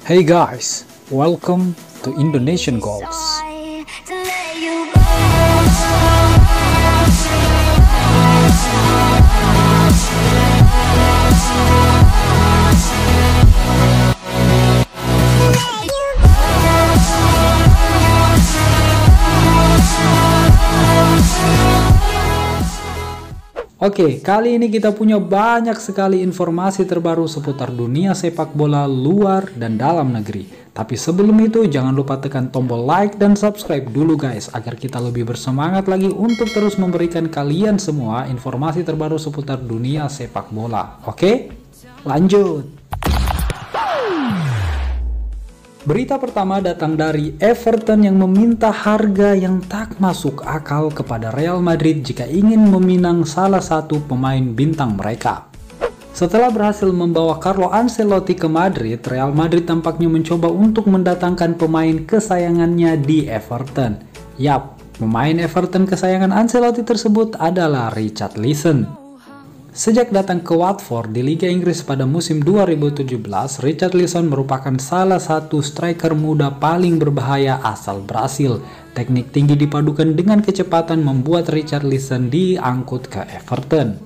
Hey guys, welcome to Indonesian Goals. Oke, kali ini kita punya banyak sekali informasi terbaru seputar dunia sepak bola luar dan dalam negeri. Tapi sebelum itu, jangan lupa tekan tombol like dan subscribe dulu guys, agar kita lebih bersemangat lagi untuk terus memberikan kalian semua informasi terbaru seputar dunia sepak bola. Oke, lanjut. Berita pertama datang dari Everton yang meminta harga yang tak masuk akal kepada Real Madrid jika ingin meminang salah satu pemain bintang mereka. Setelah berhasil membawa Carlo Ancelotti ke Madrid, Real Madrid tampaknya mencoba untuk mendatangkan pemain kesayangannya di Everton. Yap, pemain Everton kesayangan Ancelotti tersebut adalah Richarlison. Sejak datang ke Watford di Liga Inggris pada musim 2017, Richarlison merupakan salah satu striker muda paling berbahaya asal Brasil. Teknik tinggi dipadukan dengan kecepatan membuat Richarlison diangkut ke Everton.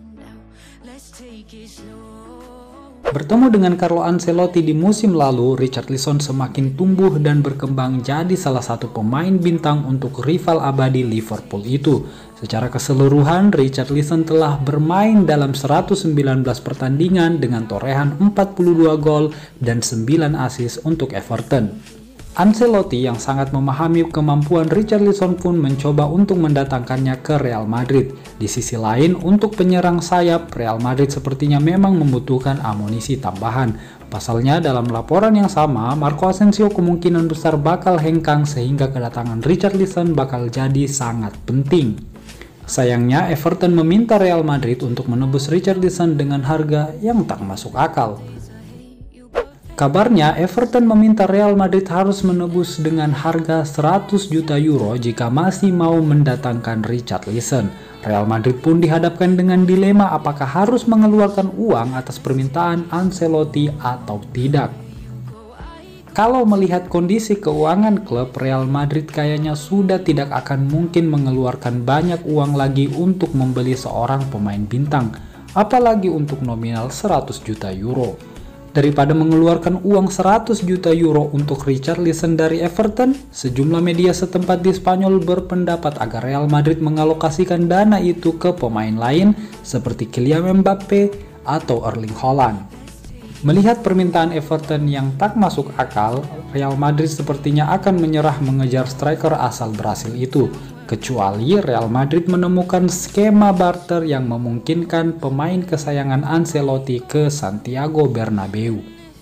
Bertemu dengan Carlo Ancelotti di musim lalu, Richarlison semakin tumbuh dan berkembang jadi salah satu pemain bintang untuk rival abadi Liverpool itu. Secara keseluruhan, Richarlison telah bermain dalam 119 pertandingan dengan torehan 42 gol dan 9 assist untuk Everton. Ancelotti yang sangat memahami kemampuan Richarlison pun mencoba untuk mendatangkannya ke Real Madrid. Di sisi lain, untuk penyerang sayap, Real Madrid sepertinya memang membutuhkan amunisi tambahan. Pasalnya, dalam laporan yang sama, Marco Asensio kemungkinan besar bakal hengkang sehingga kedatangan Richarlison bakal jadi sangat penting. Sayangnya, Everton meminta Real Madrid untuk menebus Richarlison dengan harga yang tak masuk akal. Kabarnya, Everton meminta Real Madrid harus menebus dengan harga 100 juta euro jika masih mau mendatangkan Richarlison. Real Madrid pun dihadapkan dengan dilema apakah harus mengeluarkan uang atas permintaan Ancelotti atau tidak. Kalau melihat kondisi keuangan klub, Real Madrid kayaknya sudah tidak akan mungkin mengeluarkan banyak uang lagi untuk membeli seorang pemain bintang, apalagi untuk nominal 100 juta euro. Daripada mengeluarkan uang 100 juta euro untuk Richarlison dari Everton, sejumlah media setempat di Spanyol berpendapat agar Real Madrid mengalokasikan dana itu ke pemain lain seperti Kylian Mbappe atau Erling Haaland. Melihat permintaan Everton yang tak masuk akal, Real Madrid sepertinya akan menyerah mengejar striker asal Brasil itu, kecuali Real Madrid menemukan skema barter yang memungkinkan pemain kesayangan Ancelotti ke Santiago Bernabeu.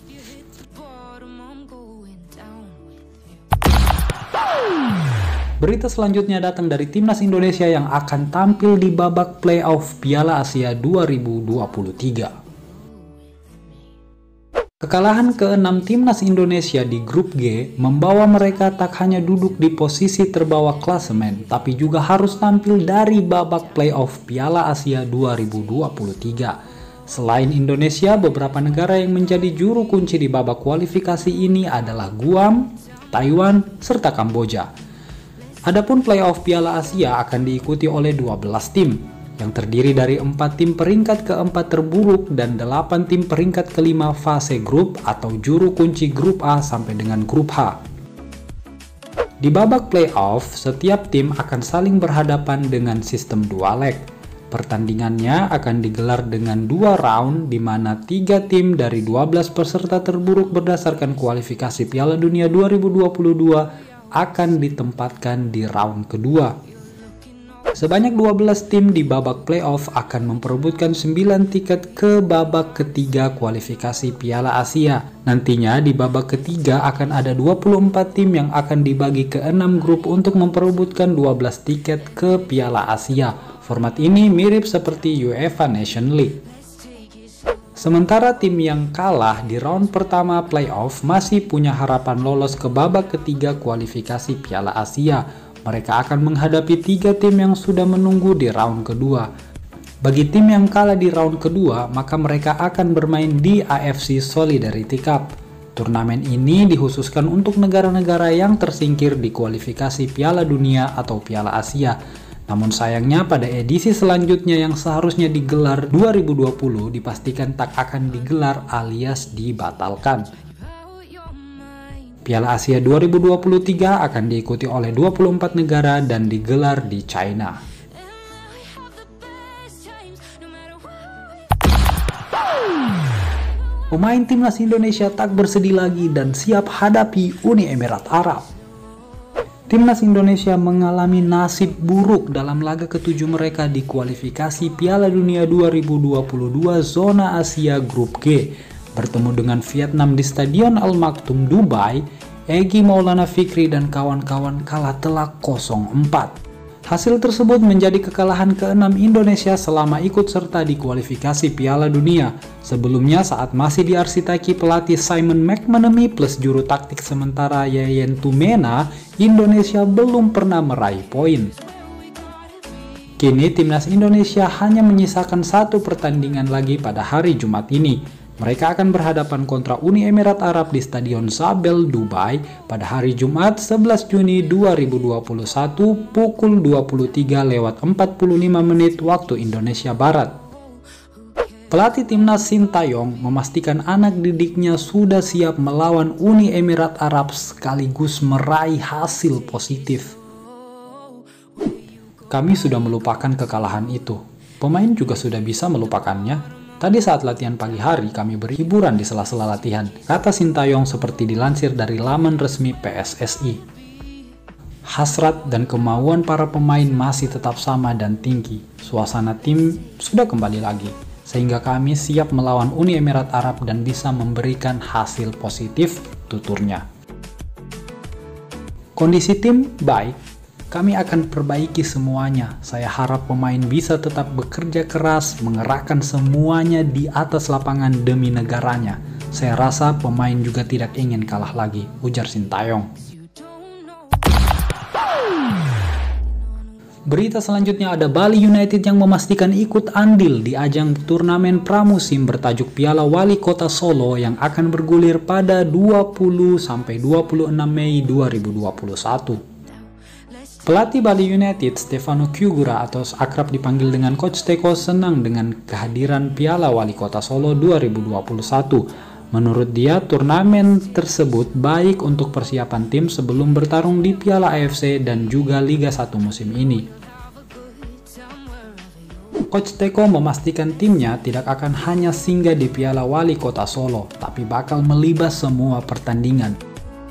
Berita selanjutnya datang dari timnas Indonesia yang akan tampil di babak playoff Piala Asia 2023. Kekalahan ke-6 timnas Indonesia di grup G membawa mereka tak hanya duduk di posisi terbawah klasemen, tapi juga harus tampil dari babak playoff Piala Asia 2023. Selain Indonesia, beberapa negara yang menjadi juru kunci di babak kualifikasi ini adalah Guam, Taiwan, serta Kamboja. Adapun playoff Piala Asia akan diikuti oleh 12 tim, yang terdiri dari 4 tim peringkat keempat terburuk dan 8 tim peringkat kelima fase grup atau juru kunci grup A sampai dengan grup H. Di babak playoff, setiap tim akan saling berhadapan dengan sistem 2 leg. Pertandingannya akan digelar dengan 2 round di mana 3 tim dari 12 peserta terburuk berdasarkan kualifikasi Piala Dunia 2022 akan ditempatkan di round kedua. Sebanyak 12 tim di babak playoff akan memperebutkan 9 tiket ke babak ketiga kualifikasi Piala Asia. Nantinya di babak ketiga akan ada 24 tim yang akan dibagi ke 6 grup untuk memperebutkan 12 tiket ke Piala Asia. Format ini mirip seperti UEFA Nation League. Sementara tim yang kalah di round pertama playoff masih punya harapan lolos ke babak ketiga kualifikasi Piala Asia. Mereka akan menghadapi 3 tim yang sudah menunggu di round kedua. Bagi tim yang kalah di round kedua, maka mereka akan bermain di AFC Solidarity Cup. Turnamen ini dikhususkan untuk negara-negara yang tersingkir di kualifikasi Piala Dunia atau Piala Asia. Namun sayangnya pada edisi selanjutnya yang seharusnya digelar 2020 dipastikan tak akan digelar alias dibatalkan. Piala Asia 2023 akan diikuti oleh 24 negara dan digelar di China. Pemain timnas Indonesia tak bersedih lagi dan siap hadapi Uni Emirat Arab. Timnas Indonesia mengalami nasib buruk dalam laga ketujuh mereka di kualifikasi Piala Dunia 2022 zona Asia Grup G. Bertemu dengan Vietnam di Stadion Al Maktoum Dubai, Egy Maulana Fikri dan kawan-kawan kalah telak 0-4. Hasil tersebut menjadi kekalahan ke-6 Indonesia selama ikut serta di kualifikasi Piala Dunia. Sebelumnya saat masih diarsiteki pelatih Simon McManamy plus juru taktik sementara Yayan Tumena, Indonesia belum pernah meraih poin. Kini timnas Indonesia hanya menyisakan satu pertandingan lagi pada hari Jumat ini. Mereka akan berhadapan kontra Uni Emirat Arab di Stadion Zabel, Dubai pada hari Jumat 11 Juni 2021 pukul 23:45 waktu Indonesia Barat. Pelatih timnas Sintayong memastikan anak didiknya sudah siap melawan Uni Emirat Arab sekaligus meraih hasil positif. Kami sudah melupakan kekalahan itu. Pemain juga sudah bisa melupakannya. Tadi saat latihan pagi hari kami berhiburan di sela-sela latihan, kata Sintayong seperti dilansir dari laman resmi PSSI. Hasrat dan kemauan para pemain masih tetap sama dan tinggi. Suasana tim sudah kembali lagi, sehingga kami siap melawan Uni Emirat Arab dan bisa memberikan hasil positif, tuturnya. Kondisi tim baik. Kami akan perbaiki semuanya. Saya harap pemain bisa tetap bekerja keras, mengerahkan semuanya di atas lapangan demi negaranya. Saya rasa pemain juga tidak ingin kalah lagi, ujar Sintayong. Berita selanjutnya ada Bali United yang memastikan ikut andil di ajang turnamen pramusim bertajuk Piala Wali Kota Solo yang akan bergulir pada 20-26 Mei 2021. Pelatih Bali United, Stefano Chiugura atau akrab dipanggil dengan Coach Teko, senang dengan kehadiran Piala Wali Kota Solo 2021. Menurut dia, turnamen tersebut baik untuk persiapan tim sebelum bertarung di Piala AFC dan juga Liga 1 musim ini. Coach Teko memastikan timnya tidak akan hanya singgah di Piala Wali Kota Solo, tapi bakal melibas semua pertandingan.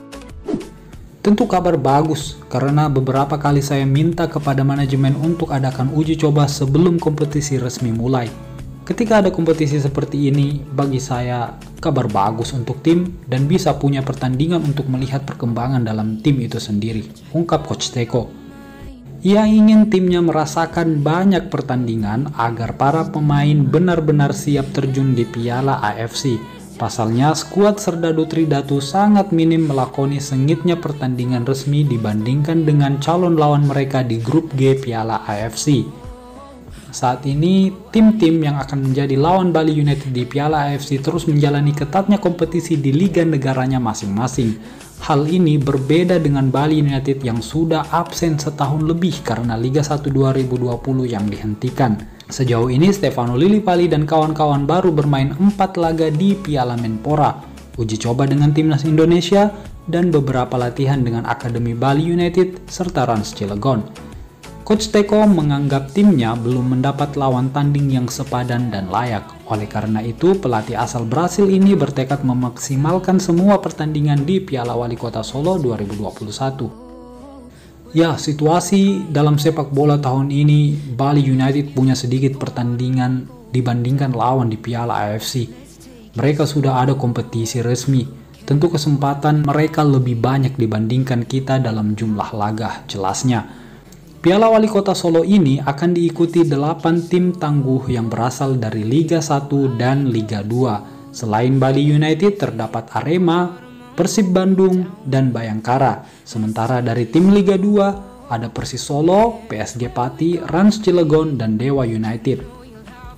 Tentu kabar bagus, karena beberapa kali saya minta kepada manajemen untuk adakan uji coba sebelum kompetisi resmi mulai. Ketika ada kompetisi seperti ini, bagi saya kabar bagus untuk tim dan bisa punya pertandingan untuk melihat perkembangan dalam tim itu sendiri, ungkap Coach Teko. Ia ingin timnya merasakan banyak pertandingan agar para pemain benar-benar siap terjun di Piala AFC. Pasalnya, skuad Serdadu Tridatu sangat minim melakoni sengitnya pertandingan resmi dibandingkan dengan calon lawan mereka di grup G Piala AFC. Saat ini, tim-tim yang akan menjadi lawan Bali United di Piala AFC terus menjalani ketatnya kompetisi di liga negaranya masing-masing. Hal ini berbeda dengan Bali United yang sudah absen setahun lebih karena Liga 1 2020 yang dihentikan. Sejauh ini Stefano Lillipali dan kawan-kawan baru bermain 4 laga di Piala Menpora, uji coba dengan timnas Indonesia, dan beberapa latihan dengan Akademi Bali United serta Rans Cilegon. Coach Teko menganggap timnya belum mendapat lawan tanding yang sepadan dan layak. Oleh karena itu, pelatih asal Brasil ini bertekad memaksimalkan semua pertandingan di Piala Wali Kota Solo 2021. Ya, situasi dalam sepak bola tahun ini, Bali United punya sedikit pertandingan dibandingkan lawan di Piala AFC. Mereka sudah ada kompetisi resmi. Tentu kesempatan mereka lebih banyak dibandingkan kita dalam jumlah laga, jelasnya. Piala Wali Kota Solo ini akan diikuti 8 tim tangguh yang berasal dari Liga 1 dan Liga 2. Selain Bali United terdapat Arema, Persib Bandung, dan Bayangkara. Sementara dari tim Liga 2 ada Persis Solo, PSG Pati, Rans Cilegon, dan Dewa United.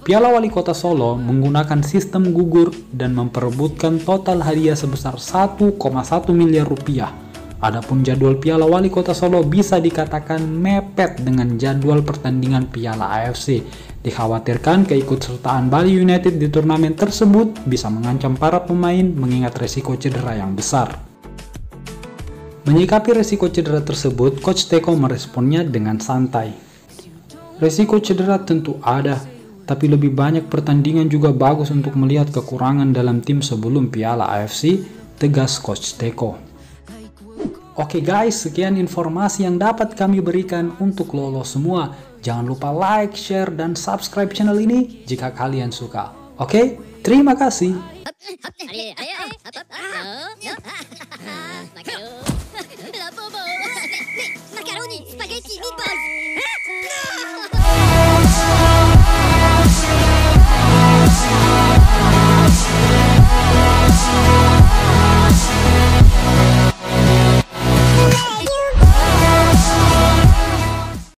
Piala Wali Kota Solo menggunakan sistem gugur dan memperebutkan total hadiah sebesar 1,1 miliar rupiah. Adapun jadwal Piala Wali Kota Solo bisa dikatakan mepet dengan jadwal pertandingan Piala AFC. Dikhawatirkan keikutsertaan Bali United di turnamen tersebut bisa mengancam para pemain mengingat resiko cedera yang besar. Menyikapi resiko cedera tersebut, Coach Teko meresponnya dengan santai. Resiko cedera tentu ada, tapi lebih banyak pertandingan juga bagus untuk melihat kekurangan dalam tim sebelum Piala AFC, tegas Coach Teko. Oke guys, sekian informasi yang dapat kami berikan untuk lo semua. Jangan lupa like, share, dan subscribe channel ini jika kalian suka. Oke, terima kasih. Macaroni, spaghetti, meatballs.